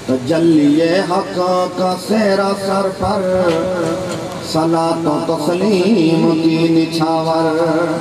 تجلی حق کا سیرا سر پر صلاۃ و تسلیم کی نچھاور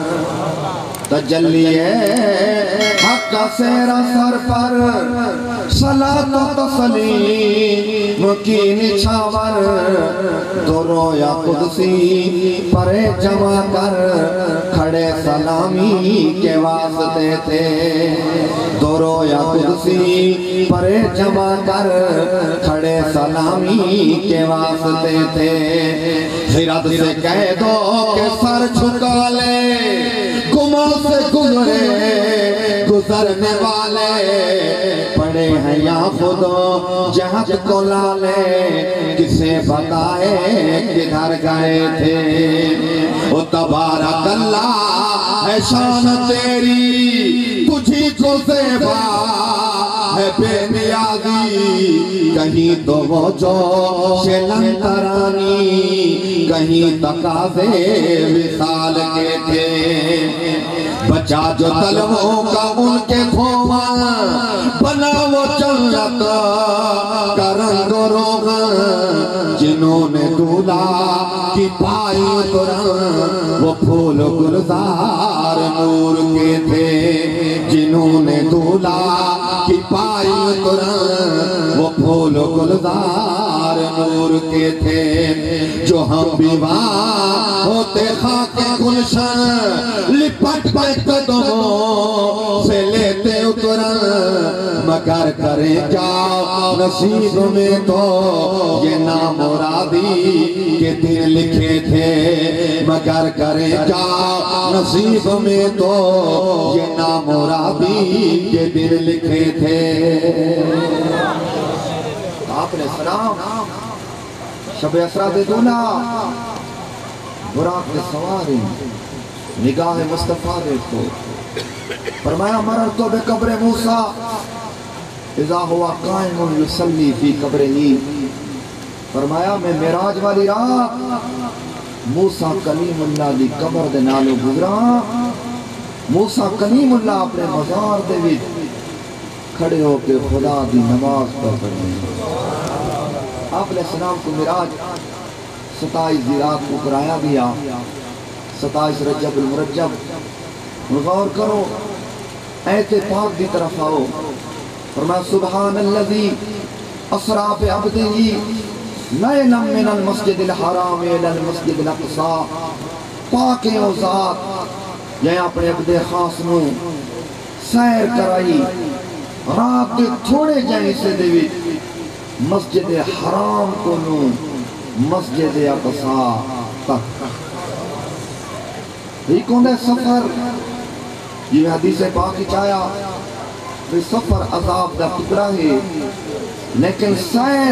تجلی حق کا سیرا سر پر صلاۃ و تسلیم کی نچھاور دو رویا قدسی پر جمع کر کھڑے سلامی کے واسطے تھے دو رویا قدسی پر جمع کر کھڑے سلامی کے واسطے تھے خیرات سے کہہ دو کہ سر جھکا لے گماں سے گزرے گزرنے والے پڑے ہیں یا خود جہت کو لالے کسے بتائے کدھر گئے تھے او تبارک اللہ ہے شان تیری تجھی کو زیبا ہے بے نیازی کہیں تو وہ جو شلن ترانی کہیں تقاضے وصال کے تھے بچا جو طلبوں کا ان کے کھوما بنا وہ جنت کا رنگ و روغن جنہوں نے دولہا کی پائی قرآن وہ پھول گلزار نور کے تھے جنہوں نے دولہا کی پائی قرآن وہ پھول گلزار نور کے تھے جو ہم بھی وہاں ہوتے خاک گلشن لپٹ پٹ قدموں سے لیتے قرآن مگر کریں کیا نصیب میں تو یہ نامرادی کے دن لکھے تھے مگر کریں کیا نصیب میں تو یہ نامرادی کے دن لکھے تھے آپ نے سلام شب اسرا دے دونا براق سواری نگاہ مصطفیٰ دیکھو فرمایا مررتو بے قبر موسیٰ اذا ہوا قائم یصلی فی قبر ہی فرمایا میں معراج والی رات موسیٰ کلیم اللہ دی قبر دے نالو گزرا موسیٰ کلیم اللہ اپنے مزار دے وچ کھڑے ہو کے خدا دی نماز پڑھ رہے آپ علیہ السلام کو معراج 27 دی رات کو کرایا گیا 27 رجب المرجب غور کرو ایت پاک دی طرف آؤ فرمایا سبحان اللذی اسرا بعبدہ لیلا من المسجد الحرام الى المسجد الاقصی پاک او ذات یہ اپنے عبد خاص نو سیر کرائی رات کے تھوڑے جائیں سے دیوی مسجد حرام کو نو مسجد اقصی تک یہ کون ہے سفر یہ حدیث پاک چایا یہ سفر عذاب دا ٹکڑا ہے لیکن سیر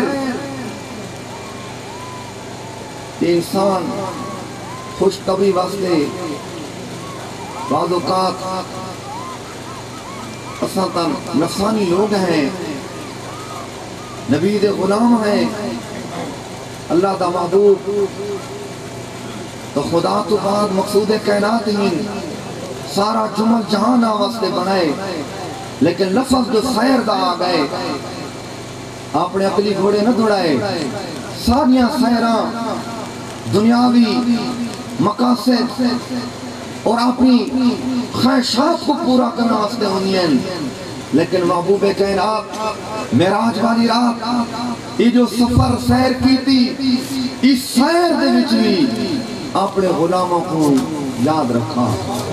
انسان خوش طبی واسطے بعض اوقات اساں نفسانی لوگ ہیں نبی دے غلام ہیں اللہ دا محبوب تو خدا تو بعد مقصود کائنات ہی سارا جمل جہان واسطے بنائے لیکن لفظ جو سیر دا آ گئے اپنے عقلی گھوڑے نہ دوڑائے ساریاں سیران دنیاوی مقاصد اور اپنی خواہشات کو پورا کرنا واسطے ہونی ہیں لیکن محبوب کائنات معراج والی رات یہ جو سفر سیر کی تھی اس سیر دے وچ بھی اپنے غلاموں کو یاد رکھا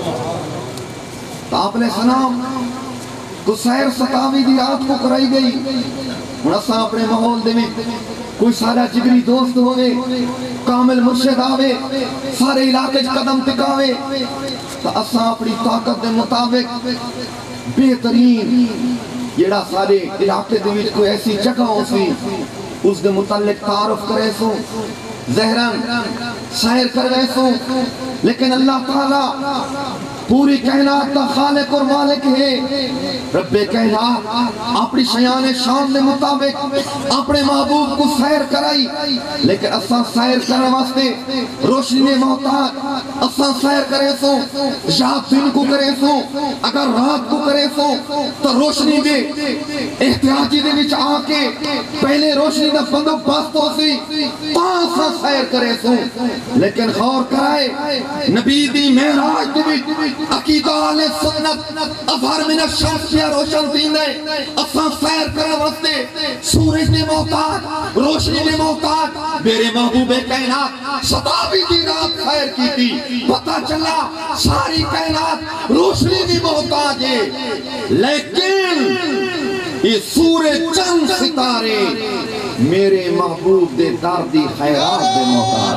تو آپ نے سلام تو سیر 27 دی رات کو کرائی گئی ہن اساں اپنے ماحول دے وچ کوئی سارا جگری دوست ہوئے کامل مرشد آوے سارے علاقے قدم ٹکاوے تو اساں اپنی طاقت دے مطابق بہترین جڑا سارے علاقے دے وچ کوئی ایسی جگہ ہو سی اس دے متعلق تعارف کرے سو ظہراً سیر کر گئے سو لیکن اللہ تعالیٰ پوری کائنات کا خالق اور مالک ہے رب کائنات اپنی شیان شان دے مطابق اپنے محبوب کو سیر کرائی لیکن اساں سیر کرنے واسطے روشنی نے محتاج اساں سیر کرے سو یا دن کو کرے سو اگر رات کو کرے سو تو روشنی دے احتیاجی دے وچ آ کے پہلے روشنی دا بندوبست ہو سی اساں سیر کرے سو لیکن غور کرائے نبی دی معراج دے وچ عقیدہ اہل سنت اظہر من الشمس کیا روشن دین ہے اساں سیر کرنے واسطے سورج نے محتاج روشنی نے محتاج میرے محبوب کائنات ستاوی دی رات خیر کی تھی پتہ چلا ساری کائنات روشنی دی محتاج ہے لیکن یہ سورج چند ستارے میرے محبوب دے دردی خیرات دے محتاج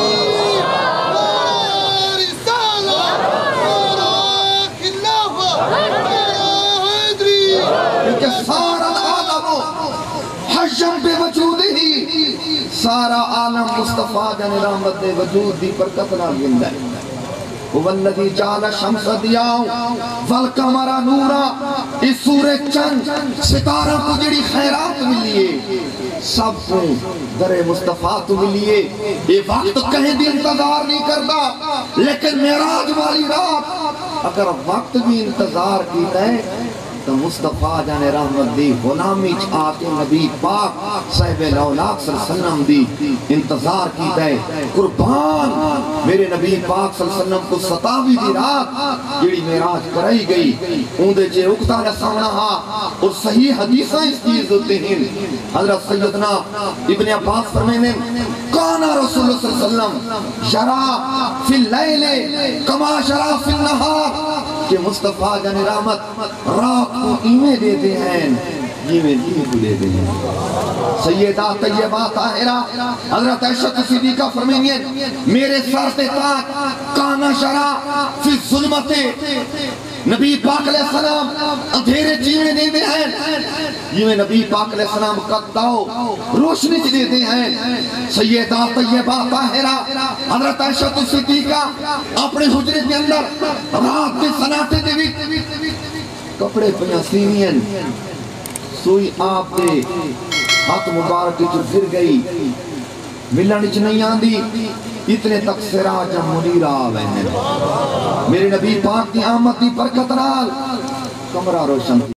کہ سارا عالم حجم بے وجود ہی سارا عالم مصطفیٰ جان رحمت دے وجود دی پر کتنا گندہ ہے وَالَّذِي جَعَلَ الشَّمْسَ ضِيَاءً وَالْقَمَرَ نُورًا اس سورج چند ستارہ کو جڑی خیرات ملیے سب کو در مصطفیٰ تو ملیے یہ وقت کہیں بھی انتظار نہیں کرتا لیکن معراج والی رات اگر وقت بھی انتظار کیتا ہے تو مصطفیٰ جان رحمت دی غلامی چھا کے نبی پاک صاحب الاولاق صلی اللہ علیہ وسلم دی انتظار کی دے قربان میرے نبی پاک صلی اللہ علیہ وسلم کو ستاوی دی رات جڑی معراج کرائی گئی اوندے جے اکتا نسانا ہا اور صحیح حدیثہ اس چیز ہوتے ہیں حضرت سیدنا ابن عباس فرمینے کانا رسول اللہ صلی اللہ علیہ وسلم شرا فی اللیل کما شرا فی النہار کہ مصطفیٰ جان رحمت رات کو ایمیں دیتے ہیں ایمیں دین کو دیتے ہیں سیدہ طیبہ طاہرہ حضرت عائشہ صدیقہ فرمائیں میرے سر سے تاج کانا شرا فی ظلمت نبی پاک علیہ السلام اندھیرے چیمیں دیتے ہیں یہ نبی پاک علیہ السلام قداؤ روشنی چی دیتے ہیں سیدہ طیبہ طاہرہ حضرت عائشہ صدیقہ اپنے حجرے کے اندر رات میں سناتے دے کپڑے پہنیا سینین سوئی آپ دے ہاتھ مبارک جو گر گئی ملنچ نہیں آندی اتنے تک سراج منیر آوے ہیں میرے نبی پاک دی آمد دی برکت رال کمرہ روشن